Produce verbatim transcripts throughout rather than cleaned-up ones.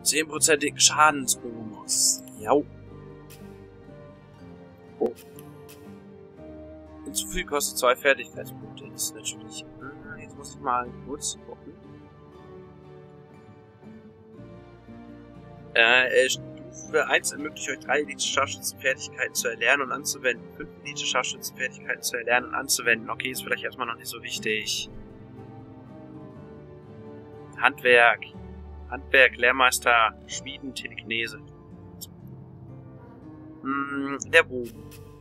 zehnprozentigen Schadensbonus. Jau. Oh. Und zu viel kostet zwei Fertigkeitspunkte. Das ist natürlich... Hm, jetzt muss ich mal kurz gucken. Äh, Stufe eins ermöglicht euch drei Elite-Scharfschützenfertigkeiten zu erlernen und anzuwenden. fünf Elite-Scharfschützenfertigkeiten zu erlernen und anzuwenden. Okay, ist vielleicht erstmal noch nicht so wichtig. Handwerk. Handwerk, Lehrmeister, Schmieden, Telekinese. Hm, der Bogen.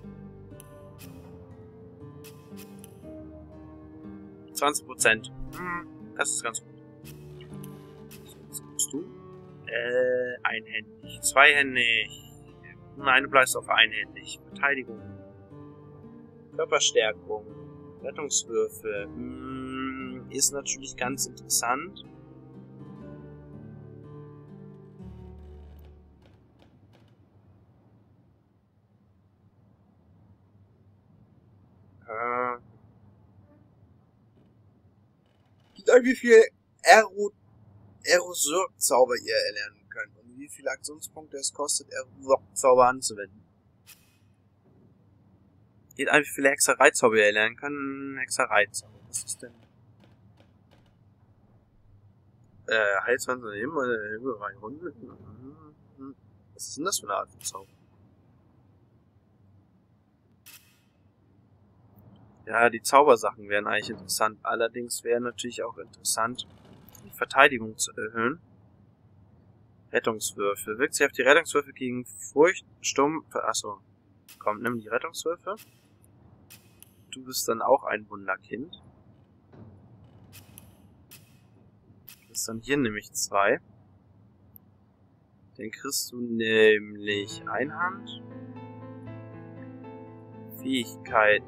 zwanzig Prozent. Hm, das ist ganz gut. Was guckst du? Äh, einhändig. Zweihändig. Nein, du bleibst auf einhändig. Verteidigung. Körperstärkung. Rettungswürfe. Hm, ist natürlich ganz interessant. Äh. Wie viel Aero Aerosur-Zauber ihr erlernen könnt und wie viele Aktionspunkte es kostet, Aerosur-Zauber anzuwenden. Geht an, wie viele Hexerei-Zauber ihr erlernen könnt. Hexerei-Zauber. Was ist denn? Äh, Heilswand oder Himmel, Himmelreich Hunde. Was ist denn das für eine Art von Zauber? Ja, die Zaubersachen wären eigentlich interessant. Allerdings wäre natürlich auch interessant, die Verteidigung zu erhöhen. Rettungswürfe. Wirkt sich auf die Rettungswürfe gegen Furcht, Sturm... Achso. Komm, nimm die Rettungswürfe. Du bist dann auch ein Wunderkind. Du kriegst dann hier nämlich zwei. Dann kriegst du nämlich Einhand. Fähigkeiten.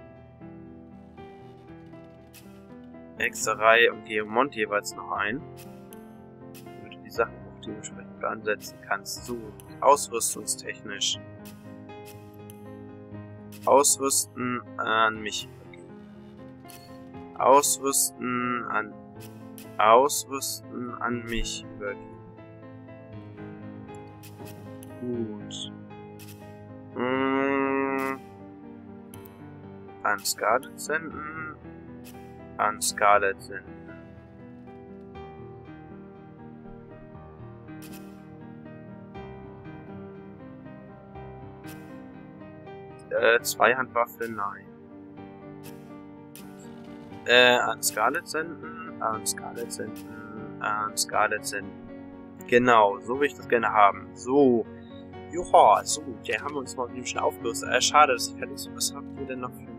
Hexerei und Geomont jeweils noch ein. Damit du die Sachen auch dementsprechend ansetzen kannst. So, ausrüstungstechnisch. Ausrüsten an mich übergeben. Ausrüsten an... Ausrüsten an mich übergeben. Gut. Hm. An Scarlet senden. An Scarlet senden. Äh, Zweihandwaffe, nein. Äh, an Scarlet senden, an Scarlet senden, an Scarlet senden. Genau, so will ich das gerne haben. So. Joha, so, der haben wir uns mal mit dem schon aufgelöst. Äh, schade, dass ich fertig bin. Was habt ihr denn noch für...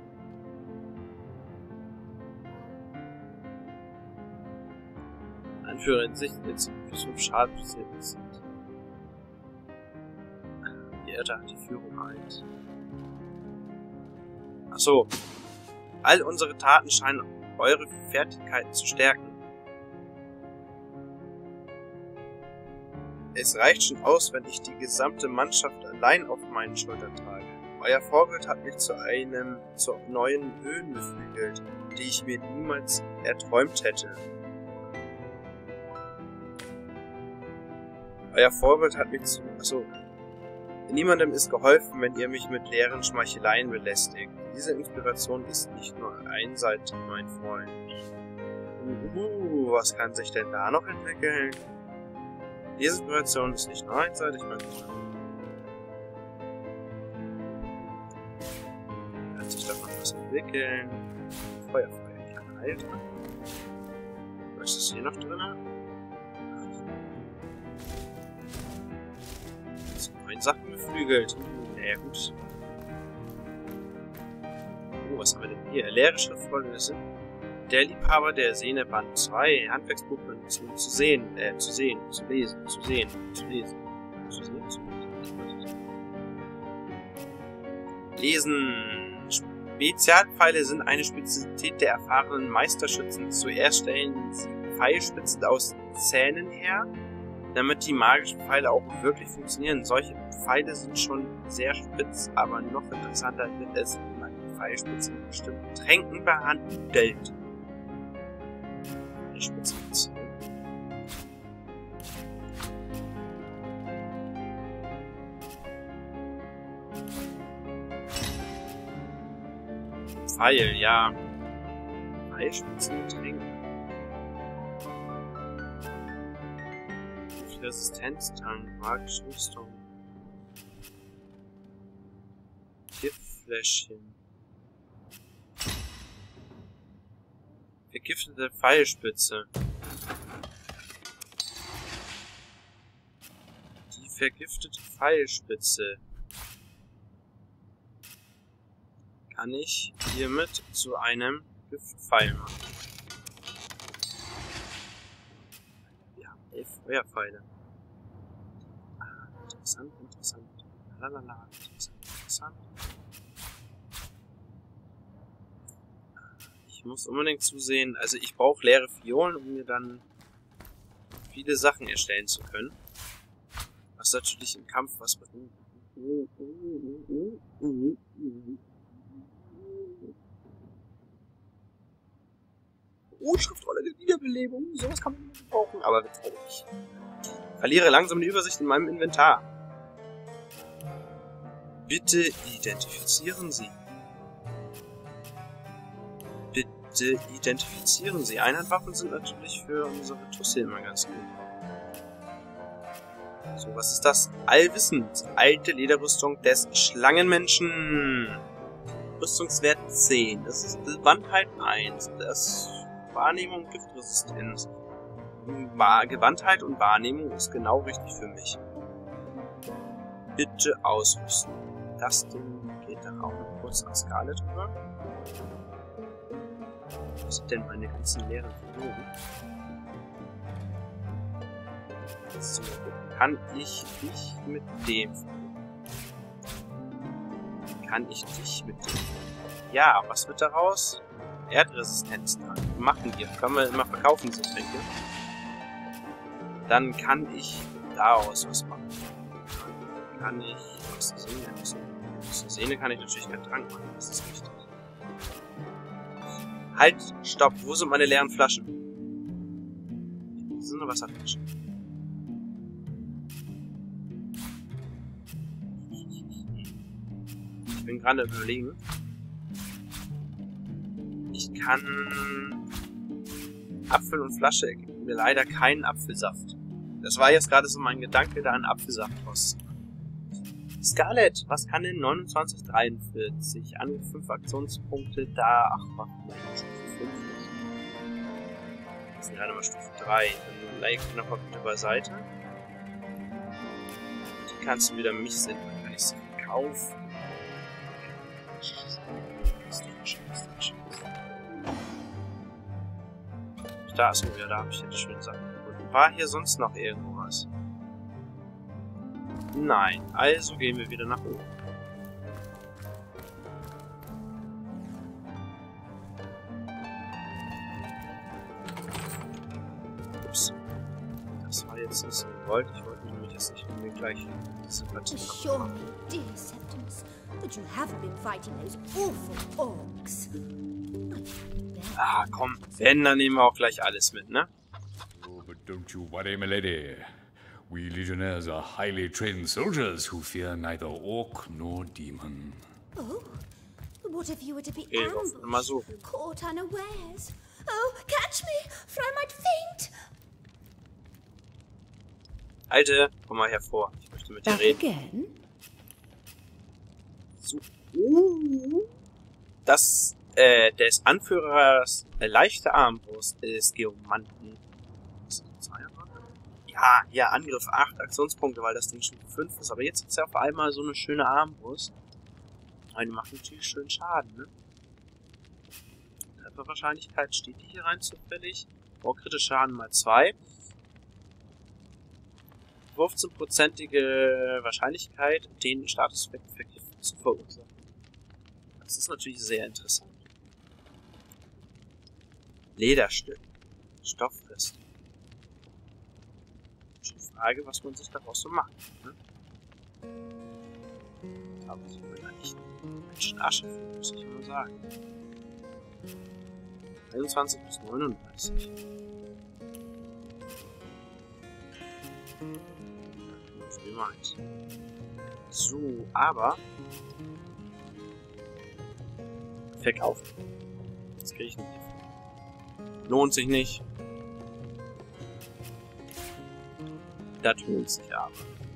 Anführer in Sicht, jetzt plus fünf Schaden passiert ist. Die Erde hat die Führung eins. Achso. All unsere Taten scheinen eure Fertigkeiten zu stärken. Es reicht schon aus, wenn ich die gesamte Mannschaft allein auf meinen Schultern trage. Euer Vorbild hat mich zu einem, zu neuen Höhen beflügelt, die ich mir niemals erträumt hätte. Euer Vorbild hat mich zu... Achso. Niemandem ist geholfen, wenn ihr mich mit leeren Schmeicheleien belästigt. Diese Inspiration ist nicht nur einseitig, mein Freund. Uh, was kann sich denn da noch entwickeln? Diese Inspiration ist nicht nur einseitig, mein Freund. Kann sich davon was entwickeln? Feuerfeuer, kleiner Alter. Was ist hier noch drin? Sachen beflügelt. Ja, gut. Oh, was haben wir denn hier? Leere Schriftrolle sind der Liebhaber der Sehne Band zwei. Handwerksbuch benutzen, um zu sehen, äh, zu sehen, zu lesen, zu sehen, zu lesen, zu sehen, zu lesen. Lesen. Spezialpfeile sind eine Spezialität der erfahrenen Meisterschützen. Zuerst stellen sie Pfeilspitzen aus Zähnen her, damit die magischen Pfeile auch wirklich funktionieren. Solche Pfeile sind schon sehr spitz, aber noch interessanter wird es, wenn man die Pfeilspitzen mit bestimmten Tränken behandelt. Die Spitze Pfeil, ja. Pfeilspitzengetränk. Resistenztank, magische Rüstung. Giftfläschchen. Vergiftete Pfeilspitze. Die vergiftete Pfeilspitze kann ich hiermit zu einem Giftpfeil machen. Wir haben elf Feuerpfeile. Ah, interessant, interessant. Lalala, interessant, interessant. Ich muss unbedingt zusehen, also ich brauche leere Fiolen, um mir dann viele Sachen erstellen zu können. Was natürlich im Kampf was bringt. Oh, Schriftrolle der Wiederbelebung. Sowas kann man nicht brauchen, aber wird traurig. Verliere langsam die Übersicht in meinem Inventar. Bitte identifizieren Sie. Bitte identifizieren Sie. Einhandwaffen sind natürlich für unsere Tusse immer ganz gut. So, was ist das? Allwissend. Alte Lederrüstung des Schlangenmenschen. Rüstungswert zehn. Das ist Gewandtheit eins. Das ist Wahrnehmung und Giftresistenz. Gewandtheit und Wahrnehmung ist genau richtig für mich. Bitte ausrüsten. Das Ding geht dann auch noch kurz an Scarlet rüber. Was sind denn meine ganzen leeren Figuren? So, kann ich dich mit dem Kann ich dich mit dem Ja, was wird daraus? Erdresistenz dran. Machen wir. Können wir immer verkaufen, diese Tränke. Dann kann ich daraus was machen. Kann ich aus der Sehne, aus der Sehne kann ich natürlich keinen Trank machen, das ist wichtig. Halt, stopp, wo sind meine leeren Flaschen? Das sind nur Wasserflaschen. Ich bin gerade überlegen. Ich kann Apfel und Flasche ergeben mir leider keinen Apfelsaft. Das war jetzt gerade so mein Gedanke, da einen Apfelsaft rauszumachen. Scarlet, was kann denn neunundzwanzig dreiundvierzig? Angriff fünf Aktionspunkte, da. Ach, mach mal Stufe fünf. Das sind gerade mal Stufe drei. Dann leih ich die noch mal bitte beiseite. Die kannst du wieder mich senden, dann kann ich sie verkaufen. Da ist nur wieder, da habe ich jetzt schöne Sachen gefunden. War hier sonst noch irgendwo was? Nein, also gehen wir wieder nach oben. Ups. Das war jetzt nicht so gewollt. Ich wollte nämlich jetzt nicht mit mir gleich diese Partie machen. Dear Septimus, that you have been fighting those awful orcs. Ah, komm. Wenn, dann nehmen wir auch gleich alles mit, ne? Oh, but don't you worry, my lady. We legionnaires are highly trained soldiers who fear neither orc nor demon. Oh, what if you were to be Okay, ambushed, mal so. caught unawares? Oh, catch me, for I might faint. Alte, komm mal hervor. Ich möchte mit dir reden. Again? So. Uh, das, äh, des Anführers äh, leichte Armbrust des Geomanten. Ja, ja, Angriff acht Aktionspunkte, weil das Ding schon fünf ist. Aber jetzt ist ja auf einmal so eine schöne Armbrust. Aber die macht natürlich schön Schaden, ne? Trefferwahrscheinlichkeit steht die hier rein zufällig. Oh, kritischer Schaden mal zwei. fünfzehn-prozentige Wahrscheinlichkeit, den Statuseffekt vergiften zu verursachen. Das ist natürlich sehr interessant. Lederstück. Stofffrist. Die Frage, was man sich daraus so macht. Ne? Aber ich will eigentlich Menschen Asche für, muss ich immer sagen. einundzwanzig bis neununddreißig. So, aber Verkaufen. Das kriege ich nicht. Lohnt sich nicht. Das lohnt sich aber.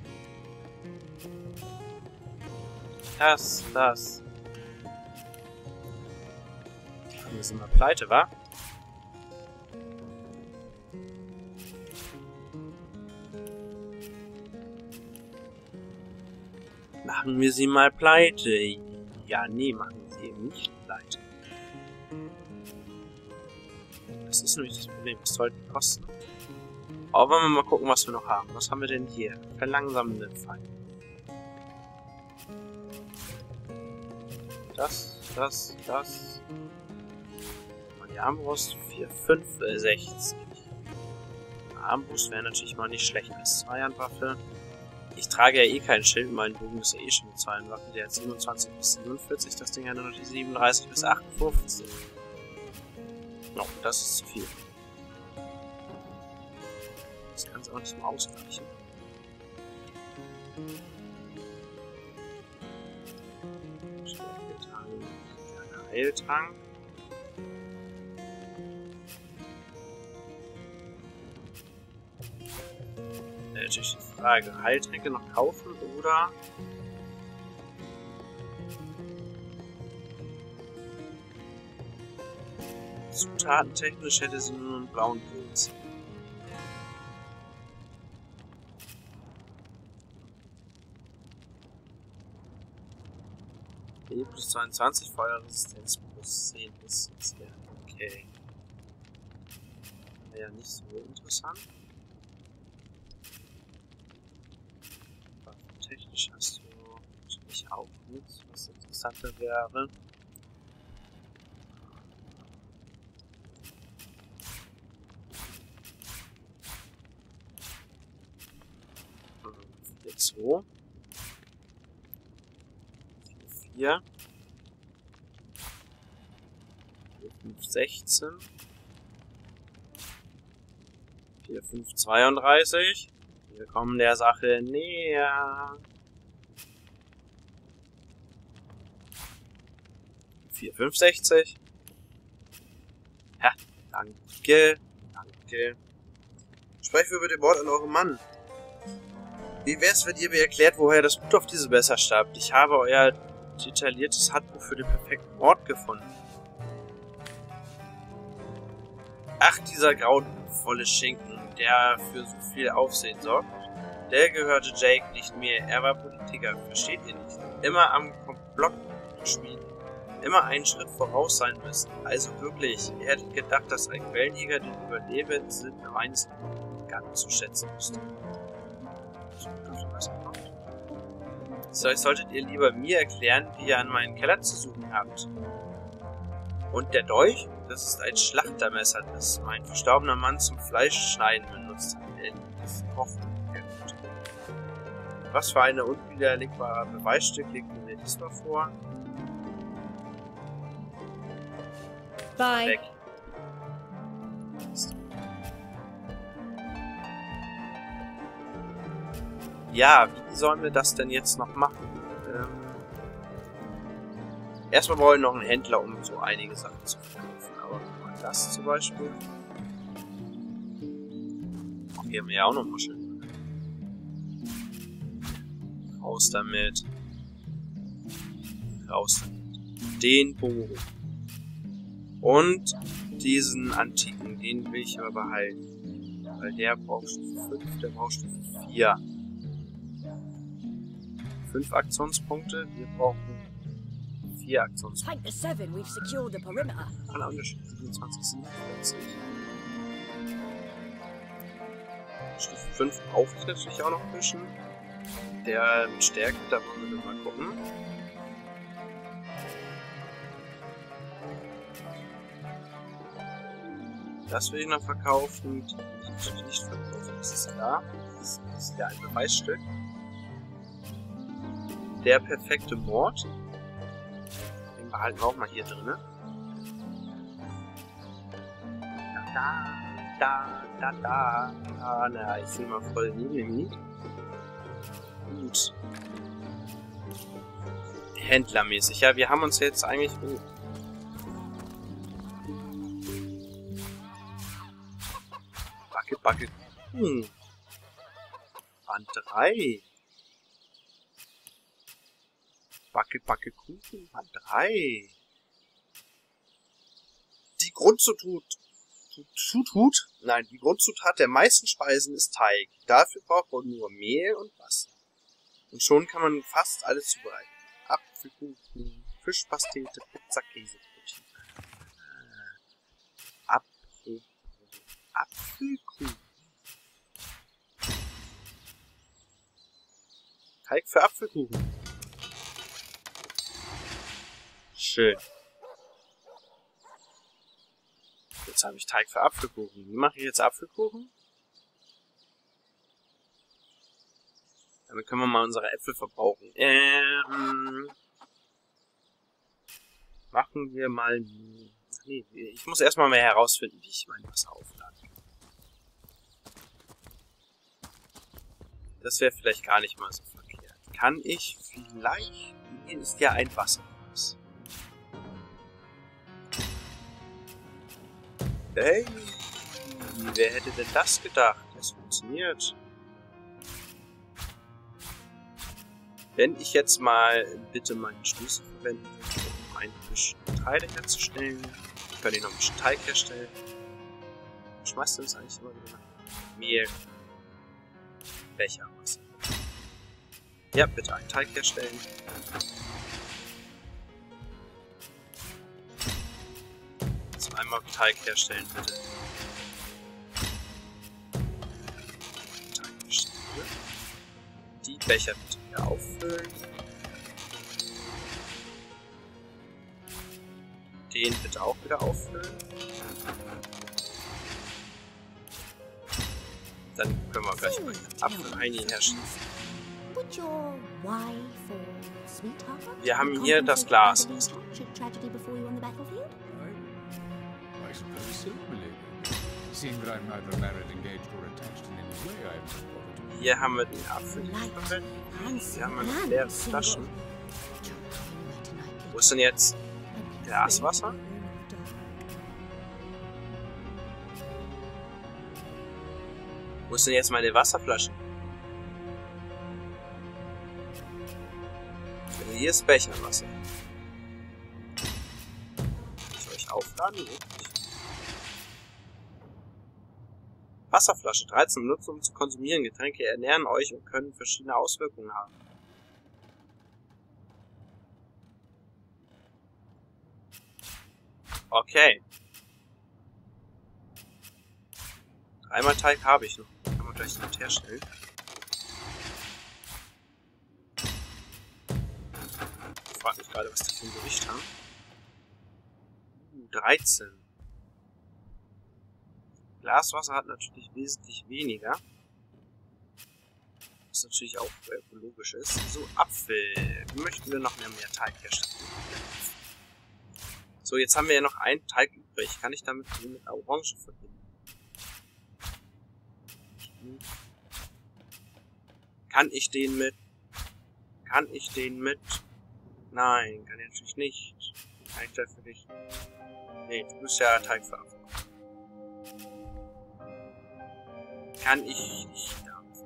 Das, das. Wir sind mal pleite, wa? Machen wir sie mal pleite. Ja, nee, machen wir sie eben nicht pleite. Das ist nämlich das Problem. Was soll die kosten? Aber wollen wir mal gucken, was wir noch haben. Was haben wir denn hier? Verlangsamende Pfeile. Das, das, das. Und die Armbrust vier, fünf, sechzig. Armbrust wäre natürlich mal nicht schlecht als Zweihandwaffe. Ich trage ja eh kein Schild, mein Bogen ist ja eh schon eine Zweihandwaffe. Der hat siebenundzwanzig bis siebenundvierzig, das Ding hat nur noch die siebenunddreißig bis achtundfünfzig. No, das ist zu viel. Das kann es auch nicht mal ausreichen. Heiltrank. Äh, natürlich die Frage, Heiltränke noch kaufen oder zutatentechnisch hätte sie nur einen blauen Pilz. E plus zweiundzwanzig, Feuerresistenz plus zehn ist jetzt ja okay. Wäre ja nicht so interessant. Technisch hast du natürlich auch nichts, was interessanter wäre. vier zwei. vier. vier fünf sechzehn. vier fünf zweiunddreißig. Wir kommen der Sache näher. vier fünf sechzig. Ja, danke. Danke. Sprecht über den Wort an euren Mann. Wie wär's, wenn ihr mir erklärt, woher das Blut auf diese Messer stammt? Ich habe euer detailliertes Handbuch für den perfekten Ort gefunden. Ach, dieser grauenvolle Schinken, der für so viel Aufsehen sorgt. Der gehörte Jake, nicht mir. Er war Politiker, versteht ihr nicht? Immer am Komplott schmieden. Immer einen Schritt voraus sein müssen. Also wirklich, ihr hättet gedacht, dass ein Quellenjäger den Überlebenssinn eines ganz zu schätzen müsste. So, solltet ihr lieber mir erklären, wie ihr an meinen Keller zu suchen habt. Und der Dolch? Das ist ein Schlachtermesser, das mein verstorbener Mann zum Fleischschneiden benutzt hat. Das Kochen. Was für eine unwiderlegbare Beweisstück legt ihr mir diesmal vor? Bye. Weg. Ja, wie sollen wir das denn jetzt noch machen? Ähm, erstmal wollen wir noch einen Händler, um so einige Sachen zu verkaufen. Aber das zum Beispiel. Hier haben wir ja auch noch mal schön. Raus damit. Raus damit. Den Bogen. Und diesen antiken, den will ich aber behalten. Weil der braucht Stufe fünf, der braucht Stufe vier. fünf Aktionspunkte, wir brauchen vier Aktionspunkte. Kann Unterschied siebenundzwanzig, siebenundvierzig. Stufe fünf brauche ich natürlich auch noch ein bisschen. Der mit Stärke, da wollen wir mal gucken. Das will ich noch verkaufen, die will ich natürlich nicht verkaufen, das ist klar. Das ist ja ein Beweisstück. Der perfekte Mord. Den behalten wir auch mal hier drin. Da, da, da, da, da. Na, ich sehe mal voll neben. Gut. Händlermäßig. Ja, wir haben uns jetzt eigentlich... Oh, Backe, Backe, Kuchen. Band drei. Backe, Backe, Kuchen. Band drei. Die Grundzutat. Zutat? Nein, die Grundzutat der meisten Speisen ist Teig. Dafür braucht man nur Mehl und Wasser. Und schon kann man fast alles zubereiten. Apfelkuchen, Fischpastete, Pizza, Käsebrötchen. Apfelkuchen. Apfelkuchen. Teig für Apfelkuchen. Schön. Jetzt habe ich Teig für Apfelkuchen. Wie mache ich jetzt Apfelkuchen? Damit können wir mal unsere Äpfel verbrauchen. Ähm, machen wir mal... Nee, ich muss erstmal mehr herausfinden, wie ich mein Wasser auflade. Das wäre vielleicht gar nicht mal so verkehrt. Kann ich vielleicht... Hier ist ja ein Wasserfass. Hey, wer hätte denn das gedacht? Das funktioniert. Wenn ich jetzt mal bitte meinen Schlüssel verwende, um ein bisschen Teile herzustellen, können wir noch ein bisschen Teig herstellen. Schmeißt du das eigentlich immer wieder nach? Mehl. Becher, Wasser. Ja, bitte einen Teig herstellen. Einmal Teig herstellen, bitte. Teig herstellen. Die Becher bitte wieder auffüllen. Den bitte auch wieder auffüllen. Dann können wir gleich mal Apfel-Heini herstellen. Wir haben hier das Glas. Hier haben wir den Apfel verwendet. Hier haben wir leere Flaschen. Wo ist denn jetzt Glaswasser? Wo ist denn jetzt meine Wasserflasche? Hier ist Becherwasser. Soll ich aufladen? Wasserflasche. dreizehn Minuten, um zu konsumieren. Getränke ernähren euch und können verschiedene Auswirkungen haben. Okay. Dreimal Teig habe ich noch. Kann man gleich noch herstellen. Ich frage mich gerade, was die für ein Gewicht haben. Uh, dreizehn. Glaswasser hat natürlich wesentlich weniger. Was natürlich auch ökologisch ist. So, Apfel. Möchten wir noch mehr, mehr Teig herstellen? So, jetzt haben wir ja noch einen Teig übrig. Kann ich damit mit einer Orange verbinden? Kann ich den mit... Kann ich den mit... Nein, kann ich natürlich nicht. Kann ich dafür nicht... Nee, du bist ja Teig für Apfel. Kann ich nicht damit.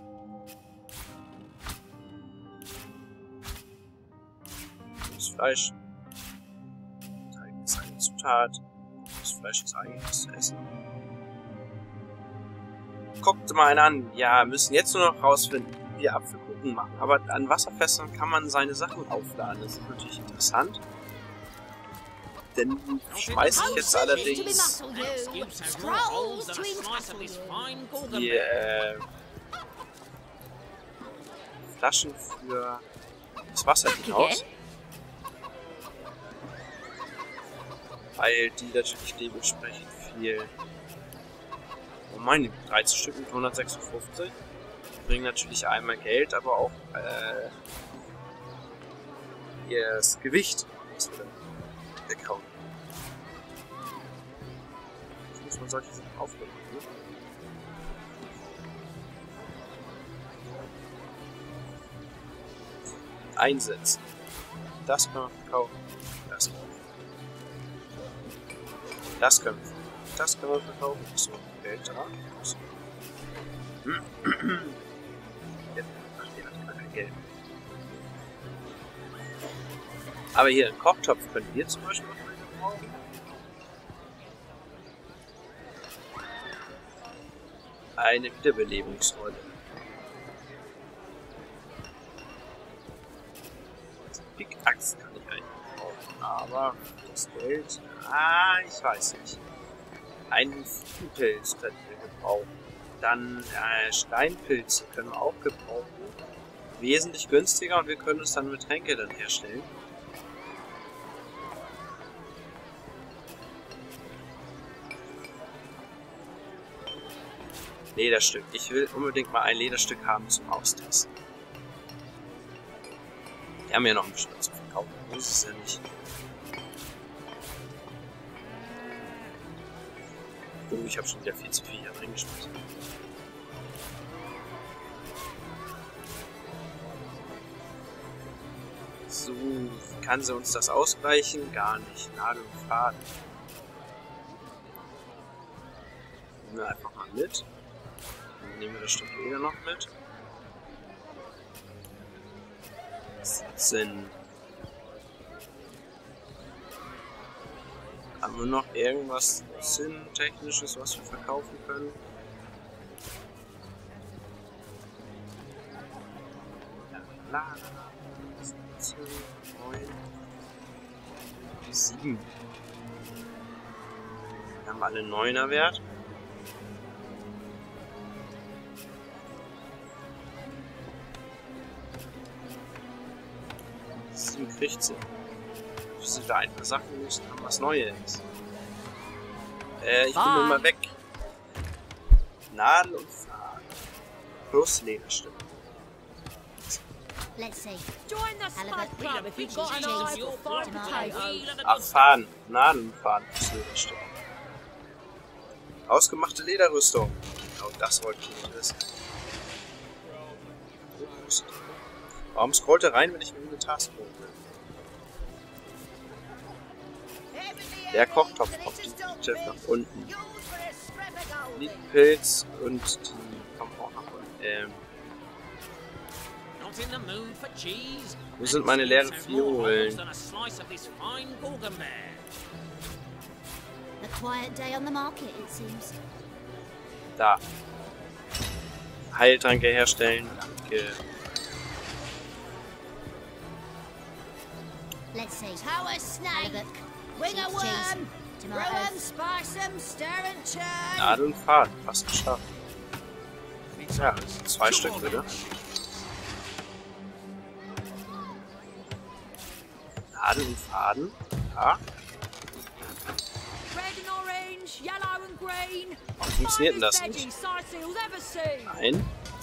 Das Fleisch. Teig ist eine Zutat. Das Fleisch ist eigentlich was zu essen. Guckt mal einen an. Ja, müssen jetzt nur noch rausfinden, wie wir Apfelkuchen machen. Aber an Wasserfässern kann man seine Sachen aufladen. Das ist natürlich interessant. Denn schmeiße ich jetzt allerdings die äh, Flaschen für das Wasser hinaus. Weil die natürlich dementsprechend viel... Oh meine, dreizehn Stück mit hundertsechsundfünfzig. Bringen natürlich einmal Geld, aber auch äh, das Gewicht, was wir dann weghauen. Jetzt muss man solche Sachen aufnehmen. Ne? Einsetzen. Das können wir verkaufen. Das können wir. Das können wir. Das können wir verkaufen. So, Geld da. So. Ach, der hat kein Geld. Aber hier, einen Kochtopf können wir zum Beispiel noch mal gebrauchen. Eine Wiederbelebungsrolle. Pickaxe kann ich eigentlich brauchen, aber das Geld, ah, ich weiß nicht. Einen Fliegenpilz können wir gebrauchen. Dann äh, Steinpilze können wir auch gebrauchen. Wesentlich günstiger und wir können uns dann mit Tränke dann herstellen. Lederstück. Ich will unbedingt mal ein Lederstück haben zum Austesten. Wir haben ja noch ein bisschen was zu verkaufen. Das ist ja nicht. Oh, ich habe schon wieder viel zu viel hier reingeschmissen. So, kann sie uns das ausgleichen? Gar nicht. Nadel und Faden. Nehmen wir einfach mal mit. Dann nehmen wir das Stück Leder noch mit. siebzehn. Haben wir noch irgendwas Sinntechnisches, was wir verkaufen können? Ja, siebzehn, neun, sieben. Wir haben alle neuner Wert. sieben kriegt sie. Wir sind da ein paar Sachen müssen haben, was Neues. Äh, ich bin nur mal weg. Nadel und Faden. Plus Lederstück. Let's see. Join the Spud Club if you've got an eye for fried potatoes. Ach, Faden. Nadel und Faden plus Lederstück. Ausgemachte Lederrüstung. Genau das wollte ich nicht wissen. Warum scrollt er rein, wenn ich mir eine Taskforce will? Der Kochtopf kommt die Tief nach unten. Die Pilz und die kommen auch nach unten. Ähm. Wo sind meine leeren Fiolen? Da. Heiltränke herstellen. Danke. Let's see. Tower snake, wing a worm, rowan sparsome, stir and churn. Nadel und Faden, fast geschafft. Ja, zwei Stück bitte. Nadel und Faden, ja. Warum funktioniert denn das nicht? Nein.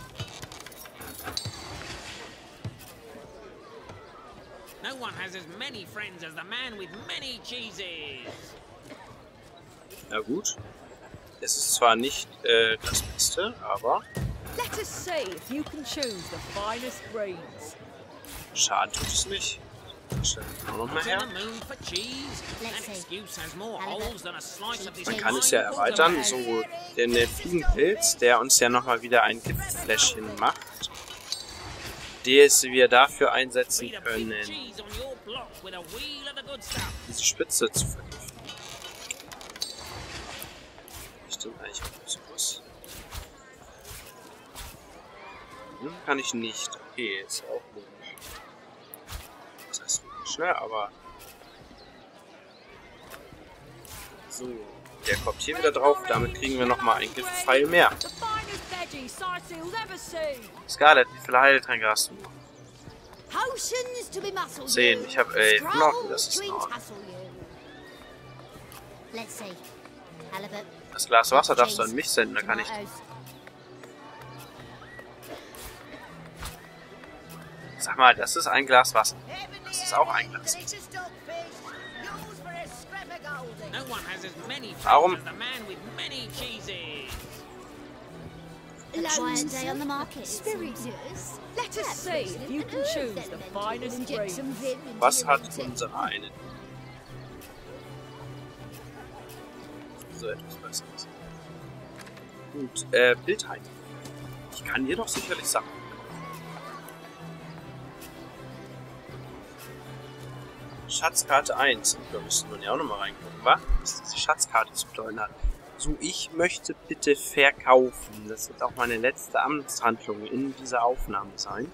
No one has as many friends as the man with many cheeses. Na gut. Es ist zwar nicht äh, das Beste, aber Let us see if you can choose the finest breeds. Schaden tut es nicht. Das stellen wir auch noch mal her. Man kann es ja erweitern, so den Fliegenpilz, der uns ja nochmal wieder ein Giftfläschchen macht, das wir dafür einsetzen können, diese Spitze zu vergiften. Stimmt eigentlich auch so was. Hm, kann ich nicht. Okay, ist auch logisch. Das heißt logisch, ne? Aber so, der kommt hier wieder drauf. Damit kriegen wir nochmal ein Giftpfeil mehr. Scarlett, wie viele Heiltränke hast du? Zehn. Ich habe elf. Noch, das ist noch. Das Glas Wasser darfst du an mich senden, da kann ich. Sag mal, das ist ein Glas Wasser. Das ist auch ein Glas Wasser. Warum? Was hat unsere eine? Also etwas Besseres. Gut, äh, Bildheim. Ich kann dir doch sicherlich Sachen. Schatzkarte eins. Da müssen wir ja auch nochmal reingucken, wa? Was diese Schatzkarte zu bedeuten hat. So, ich möchte bitte verkaufen. Das wird auch meine letzte Amtshandlung in dieser Aufnahme sein.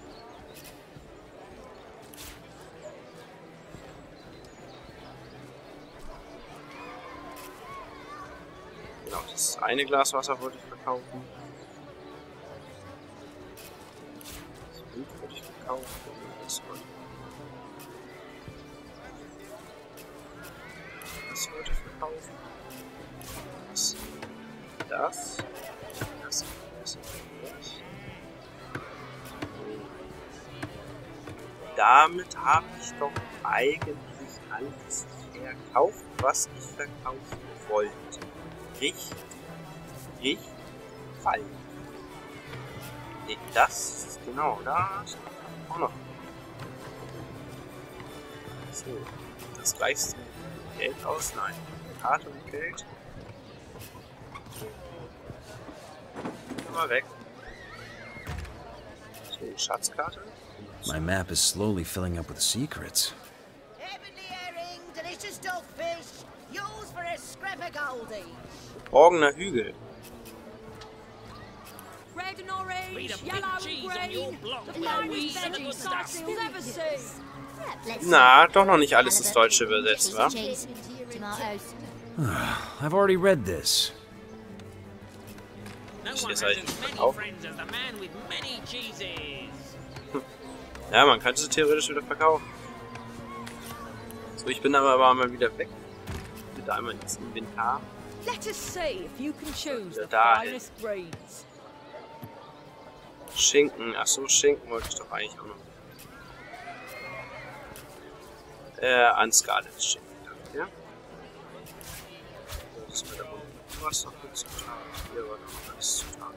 Genau, das eine Glas Wasser wollte ich verkaufen. Das Buch wollte ich verkaufen. Das wollte ich Das wollte ich verkaufen. Das. Das. Das. Das. das. Damit habe ich doch eigentlich alles verkauft, was ich verkaufen wollte. Richtig. Richtig. Falsch. Nee, das ist genau das. Auch noch. So. Das gleichste Geld aus? Nein. Karte und Geld. Mal weg. So, Schatzkarte. My map is slowly filling up with secrets. Borgener Hügel. Red and orange, yellow and green, the finest veggies Sarseal's ever seen. Na, doch noch nicht alles ins Deutsche übersetzt, wa? I've already read this. Ja, man könnte sie theoretisch wieder verkaufen. So, ich bin aber, aber mal wieder weg. Bitte einmal ins Inventar. Let us see if you can choose the dahin. finest breeds. Schinken, achso, Schinken wollte ich doch eigentlich auch noch. Äh, an Scarlet Schinken, ja? Das ist da unten. Du hast noch nichts zu tragen. Hier war noch alles zu tragen.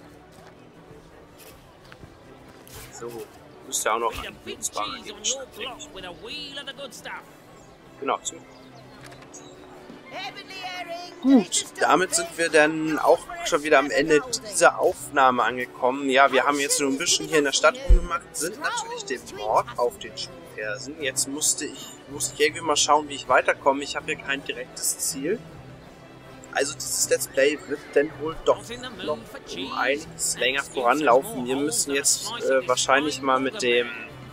So, müsste ja auch noch einen Nutzbaren Gegenstand, denke ich. Genau, zu. Gut, damit sind wir dann auch schon wieder am Ende dieser Aufnahme angekommen. Ja, wir haben jetzt nur ein bisschen hier in der Stadt rumgemacht, sind natürlich dem Mord auf den Schulfersen. Jetzt musste ich, musste ich irgendwie mal schauen, wie ich weiterkomme. Ich habe hier kein direktes Ziel. Also dieses Let's Play wird dann wohl doch noch um einiges länger voranlaufen. Wir müssen jetzt äh, wahrscheinlich mal mit dem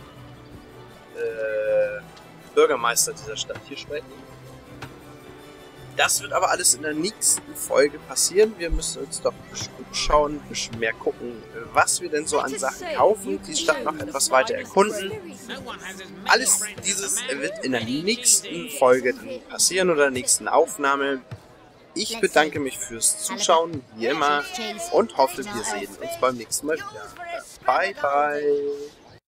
äh, Bürgermeister dieser Stadt hier sprechen. Das wird aber alles in der nächsten Folge passieren. Wir müssen uns doch ein bisschen umschauen, ein bisschen mehr gucken, was wir denn so an Sachen kaufen, die Stadt noch etwas weiter erkunden. Alles dieses wird in der nächsten Folge dann passieren oder der nächsten Aufnahme. Ich bedanke mich fürs Zuschauen, wie immer, und hoffe, wir sehen uns beim nächsten Mal wieder. Bye, bye!